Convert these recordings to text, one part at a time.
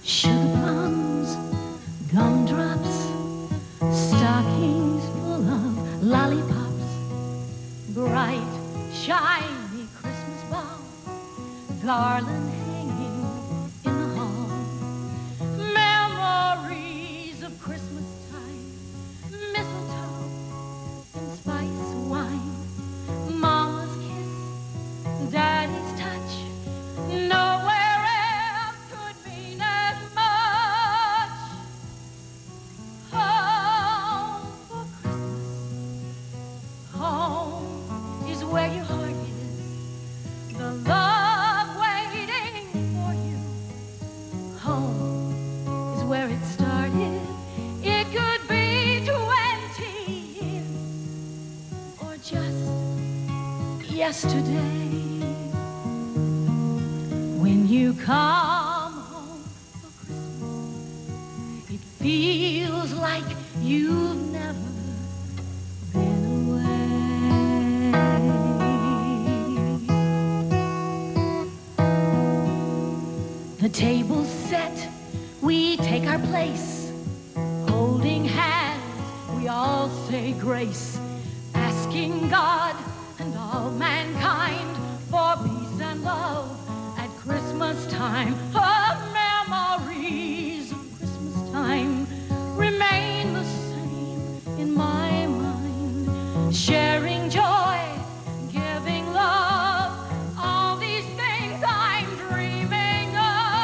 Sugar plums, gumdrops, stockings full of lollipops, bright, shiny Christmas balls, garland hanging in the hall, memories of Christmas time, mistletoe and spice wine, mama's kiss, daddy's touch, nowhere else could mean as much. Home for Christmas, home is where your heart is, the love waiting for you. Home is where it started. It could be 20 years or just yesterday. When you come home for Christmas, it feels like you've never been away. The table's set, we take our place, holding hands, we all say grace, asking God and all mankind for peace and love at Christmas time. Oh, memories of Christmas time remain the same in my mind. Sharing joy, giving love, all these things I'm dreaming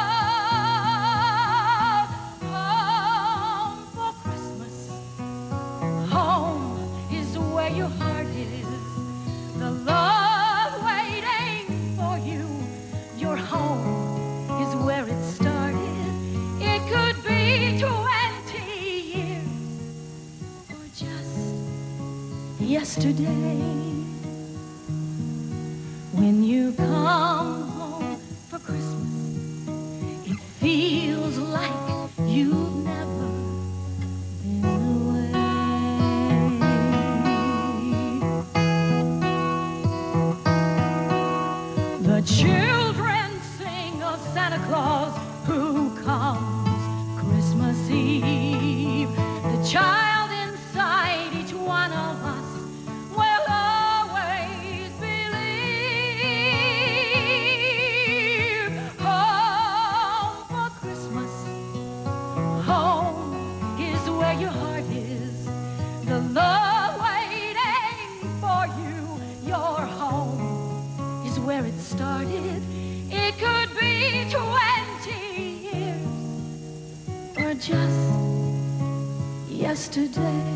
of. Home for Christmas, home is where your heart is, the love waiting for you. Your home is where it started. It could be 20 years or just yesterday. When you come home for Christmas, it feels like you've never been away. The children sing of Santa Claus who comes Christmas Eve. The child inside each one of us will always believe. Home for Christmas, home is where your heart is, the love waiting for you. Your home is where it started. It could be 20 years or just yesterday.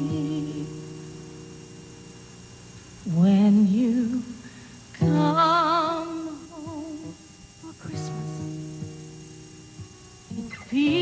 When you come home for Christmas, it feels